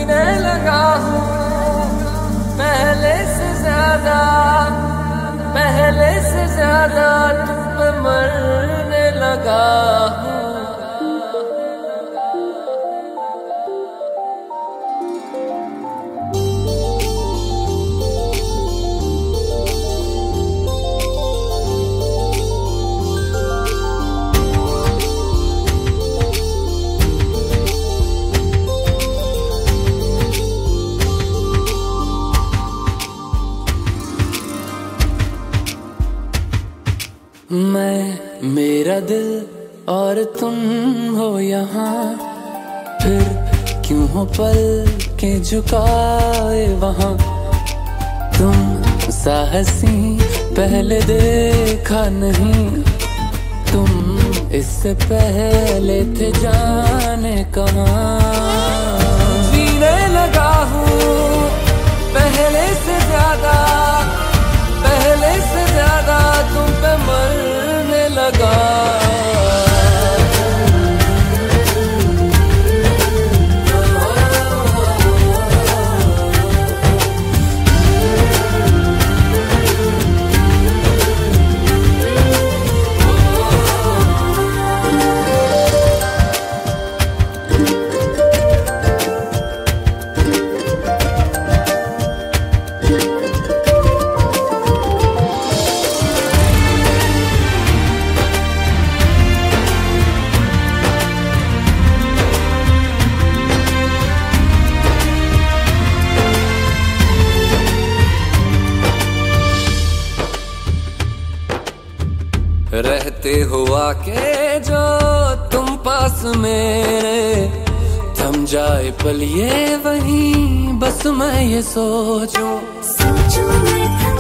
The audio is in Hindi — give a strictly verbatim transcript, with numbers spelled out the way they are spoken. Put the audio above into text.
जीने लगा हूँ पहले से ज्यादा, पहले से ज्यादा तुम पे मरने लगा हूँ। मैं, मेरा दिल और तुम हो यहाँ, फिर क्यों हो पल के झुकाए वहाँ। तुम साहसी पहले देखा नहीं, तुम इससे पहले थे जाने कहाँ। जीने लगा हूँ पहले से ज्यादा, पहले से ज्यादा तुम पे मरने लगा। रहते हुआ के जो तुम पास मेरे, थम जाए पल ये वहीं, बस मैं ये सोचूं सोचूं मैं